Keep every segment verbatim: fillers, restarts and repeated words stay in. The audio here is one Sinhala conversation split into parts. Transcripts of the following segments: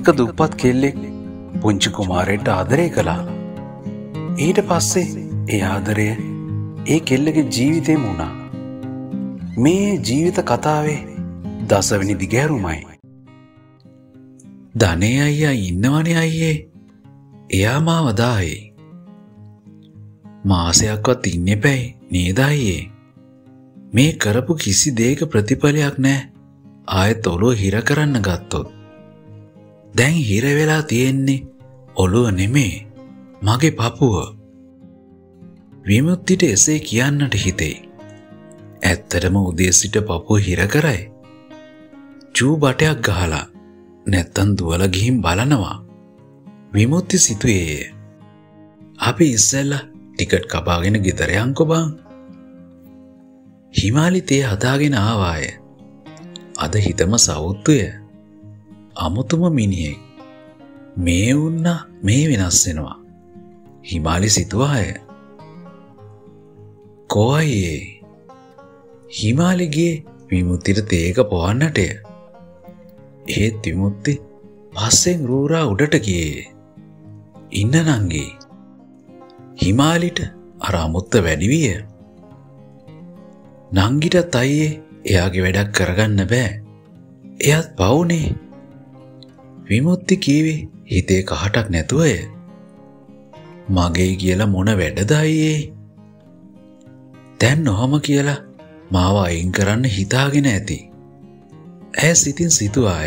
එක දුප්පත් කෙල්ලෙක් පුංචි කුමාරයට ආදරය කළා. ඊට පස්සේ ඒ ආදරය ඒ කෙල්ලගේ ජීවිතේම වුණා. මේ ජීවිත කතාවේ දසවෙනි දිගෑරුමයි. ධනේ අයියා ඉන්නවනේ අයියේ. එයා මාව දායි. මාසයක්වත් ඉන්න එපැයි නේද අයියේ. මේ කරපු කිසි දෙයක ප්‍රතිඵලයක් නැහැ. ආයෙත් ඔළුව හිර කරන්න ගත්තොත්. දැන් හිර වෙලා තියෙන්නේ ඔළුව නෙමේ මගේ පපුව. විමුක්තිට එසේ කියන්නට හිතේ. ඇත්තටම උදේ සිට පපුව හිර කරයි. චූ බටයක් ගහලා නැත්තම් දුවලා ගිහින් බලනවා. විමුක්ති සිතුවේ අපි ඉස්සෙල්ලා ටිකට් කපාගෙන ගෙදර යන්කෝ බං. හිමාලි තේ හදාගෙන ආවාය. අද හිතම සවුත්තුය. අමුතුම මිනිහෙක්. මේ වුණා මේ වෙනස් වෙනවා. හිමාලි සිතුවාය. කොහේ හිමාලිගේ විමුක්තිට තේක පොවන්නටය. ඒත් විමුක්ති පස්සෙන් රූරා උඩට ගියේ. ඉන්න නංගි. හිමාලිට අර අමුත්ත වැඩි විය. නංගිටත් අයියේ එයාගේ වැඩක් කරගන්න බෑ. එයාත් පවුනේ. විමුක්ති කීවේ හිතේ කහටක් නැතුවය. මගේ කියලා මොන වැඩද අයියේ. දැන් නොහම කියලා මාව අයින් කරන්න හිතාගෙන ඇති. ඇය සිතින් සිතුවාය.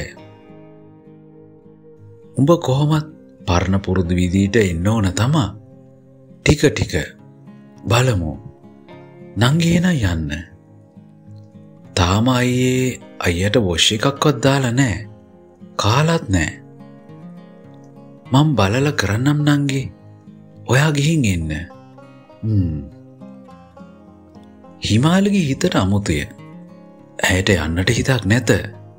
උඹ කොහොමත් පරණ පුරුදු විදියට එන්න ඕන තමා. ටික ටික බලමු. නංගි එන යන්න. තාම අයියේ අයියට වොෂ් එකක්වත් දාලා නැහැ. කාලත් නැහැ. මම බලලා කරන්නම් නංගි. ඔයා ගිහින් එන්න. හ්ම්. හිමාලගේ හිතට අමුතුය. ඇයට යන්නට හිතක් නැත.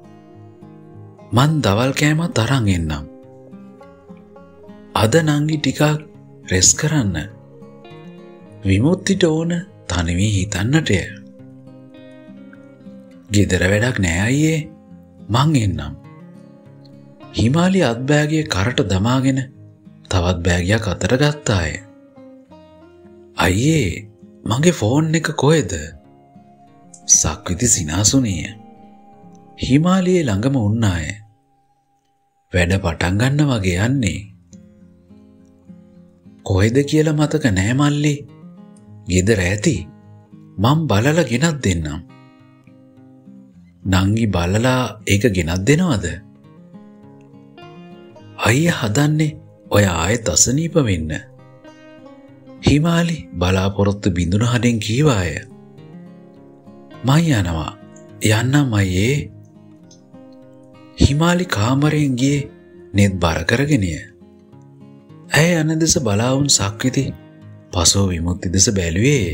මං දවල් කෑමත් අරන් එන්නම්. අද නංගි ටිකක් රෙස් කරන්න. විමුක්තිට ඕන තනිවී හිතන්නටය. ගෙදර වැඩක් නෑ අයියේ. මං එන්නම්. හිමාලි අත් බෑගය කරට දමාගෙන තවත් බෑගයක් අතට ගත්තාය. අයියේ මගේ ෆෝන් එක කොහෙද? සක්විති සිනාසුනිය. හිමාලියේ ළඟම උන්නාය. වැඩ පටන් ගන්න වගේ යන්නේ. කොහෙද කියලා මතක නෑ මල්ලි. ගෙදර ඇති. මං බලලා ගෙනත් දෙන්නම්. නංගි බලලා ඒක ගෙනත් දෙනවද? අයියා හදන්නේ ඔය ආයෙත් අසනීප වෙන්න. හිමාලි බලාපොරොත්තු බිඳුන හදෙන් කීවාය. මං යනවා. යන්නම් අයියේ. හිමාලි කාමරයෙන් ගියේ නෙත් බර කරගෙනය. ඇය යන දෙස බලාවුන් සක්විති පසෝ විමුක්ති දෙස බැලුවේය.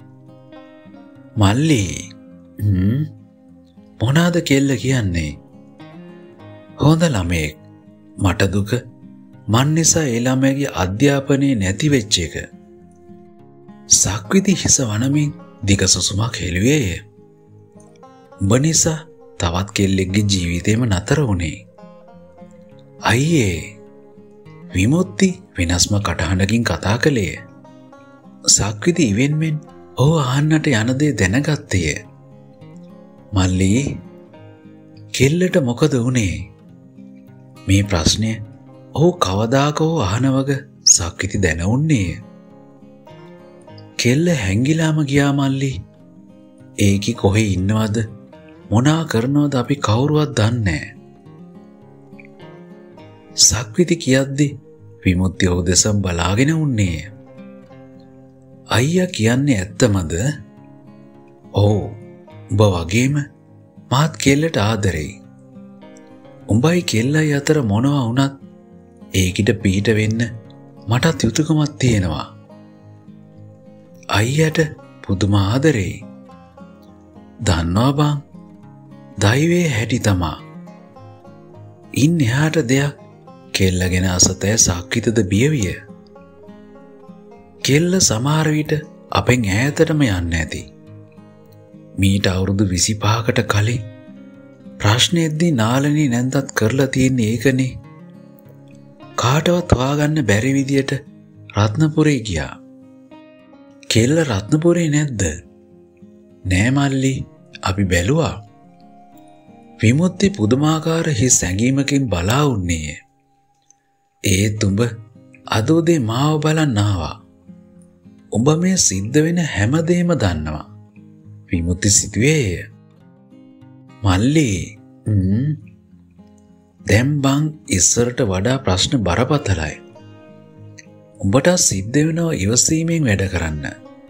මල්ලි හ්ම් මොනාද කෙල්ල කියන්නේ? හොඳ ළමයෙක්. මට දුක මන් නිසා ඒ ළමයාගේ අධ්‍යාපනයේ නැති වෙච්ච එක. සක්විති හිස වනමින් දිග සුසුමක් හෙළුවේය. උඹ නිසා තවත් කෙල්ලෙක්ගේ ජීවිතේම නතර වුණේ. අයියේ විමුක්ති වෙනස්ම කටහඬකින් කතා කළේය. සක්විති ඉවෙන්මෙන් ඔහු අහන්නට යන දේ දැනගත්තේය. මල්ලි කෙල්ලට මොකද වුණේ? මේ ප්‍රශ්නය ඔහු කවදාක හෝ අහන වග සක්විති දැනුන්නේය. කෙල්ල හැංගිලාම ගියා මල්ලි. ඒකි කොහේ ඉන්නවද මොනා කරනවද අපි කවුරුවත් දන්නේ නැහැ. සක්විති කියද්දි විමුක්ති ඔහු දෙසම බලාගෙන උන්නේය. අයියා කියන්නේ ඇත්තමද? ඔව්. උඹ වගේම මාත් කෙල්ලට ආදරෙයි. උඹයි කෙල්ලයි අතර මොනවා වුණත් ඒකිට පිට වෙන්න මටත් යුතුයකමක් තියෙනවා. අයියට පුදුම ආදරෙයි. දන්නවා බං දෛවයේ හැටි තමා. ඉන් එහාට දෙයක් කෙල්ලගෙන අසතෑ සක්විතද බියවිය. කෙල්ල සමහර විට අපෙන් ඈතටම යන්න ඇති. මීට අවුරුදු විසිපහකට කලින් ප්‍රශ්නෙද්දී නාලනී නැන්දත් කරලා තියෙන්නේ ඒකනේ. කාටවත් හොයාගන්න බැරි විදියට රත්නපුරේ ගියා. කෙල්ල රත්නපුරේ නැද්ද? නෑ මල්ලි, අපි බැලුවා. විමුක්ති පුදුමාකාර හිස් ඇඟීමකින් බලා උන්නේ. ඒත් උඹ අද උදේ මාව බලන්න ආවා. උඹ මේ සිද්ධ වෙන හැමදේම දන්නවා. විමුක්ති සිතුවේය. මල්ලි ම්ම් දැන් බං ඉස්සරට වඩා ප්‍රශ්න බරපතලයි. උඹට සිද්ධ වෙනවා ඉවසීමෙන් වැඩ කරන්න.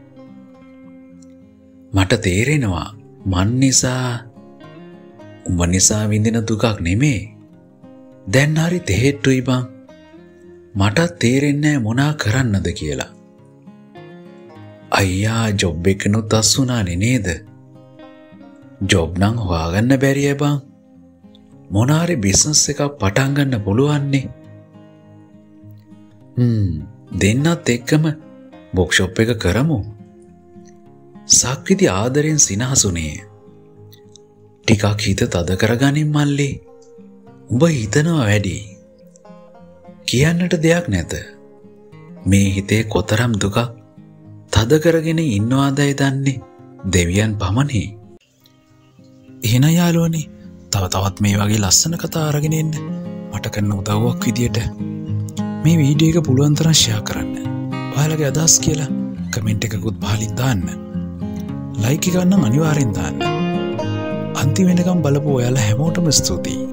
මට තේරෙනවා මන් නිසා උඹ නිසා විඳින දුකක් නෙමේ. දැන් හරි තෙහෙට්ටුයි බං. මටත් තේරෙන්නේ මොනා කරන්නද කියලා. අයියා ජොබ් එකනොත් අස්සුනානේ නේද? ජොබ් නම් හොයාගන්න බැරිය බං. මොනාරි බිස්නස් එකක් පටන් ගන්න පුළුවන්නේ. හ්ම් දෙන්නත් එක්කම බොක්ෂොප් එක කරමු. සක්විති ආදරෙන් සිනහසුනේ. ටිකක් හිත තද කරගනින් මල්ලි. උඹ හිතනවා වැඩි. කියන්නට දෙයක් නැත. මේ හිතේ කොතරම් දුකක් තද කරගෙන ඉන්නවාදයි දන්නේ දෙවියන් පමණි. එහෙනම් යාළුවනේ තව තවත් මේ වගේ ලස්සන කතා අරගෙන එන්න මට කරන උදව්වක් විදියට මේ වීඩියෝ එක පුළුවන් තරම් ෂෙයා කරන්න. ඔයාලගේ අදහස් කියලා කමෙන්ට් එකකුත් පහලින් දාන්න. ලයික් එක ගන්න අනිවාර්යෙන් දාන්න. අන්තිම වෙනකම් බලපු ඔයාලා හැමෝටම ස්තුතියි.